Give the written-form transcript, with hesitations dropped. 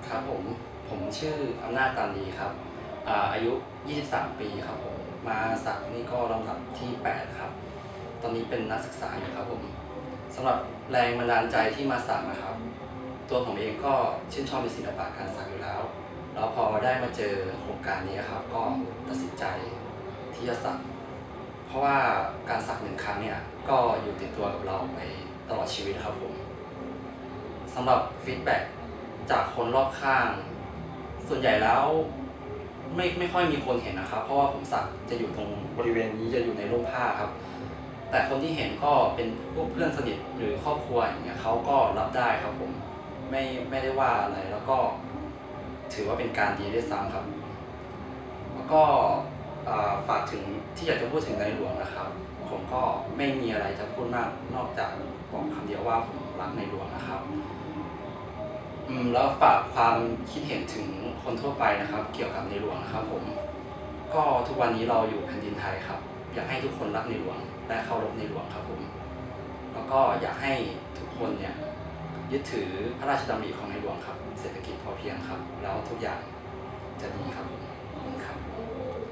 ครับผมชื่ออำนาจตานดีครับอายุ 23 ปีครับผมมาสักนี่ก็ลำดับที่ 8 ครับตอนนี้เป็นนักศึกษาอยู่ครับผมสำหรับแรงบันดาลใจที่มาสักนะครับตัวผมเองก็ชื่นชอบในศิลปะการสักอยู่แล้วพอได้มาเจอโครงการนี้ครับก็ตัดสินใจที่จะสักเพราะว่าการสัก1 ครั้งเนี่ยก็อยู่ติดตัวกับเราไปตลอดชีวิตครับผมสำหรับฟีดแบ็กจากคนรอบข้างส่วนใหญ่แล้วไม่ค่อยมีคนเห็นนะครับเพราะว่าผมสักจะอยู่ตรงบริเวณนี้จะอยู่ในร่มผ้าครับแต่คนที่เห็นก็เป็นพวกเพื่อนสนิทหรือครอบครัวอย่างเงี้ยเขาก็รับได้ครับผมไม่ได้ว่าอะไรแล้วก็ถือว่าเป็นการดีด้วยซ้ำครับแล้วก็ฝากถึงที่อยากจะพูดถึงในหลวงนะครับผมก็ไม่มีอะไรจะพูดมากนอกจากบอกคำเดียวว่าผมรักในหลวงนะครับแล้วฝากความคิดเห็นถึงคนทั่วไปนะครับเกี่ยวกับในหลวงนะครับผมก็ทุกวันนี้เราอยู่แผ่นดินไทยครับอยากให้ทุกคนรักในหลวงและเคารพในหลวงครับผมแล้วก็อยากให้ทุกคนเนี่ยยึดถือพระราชดำริของในหลวงครับเศรษฐกิจพอเพียงครับแล้วทุกอย่างจะดีครับผมขอบคุณครับ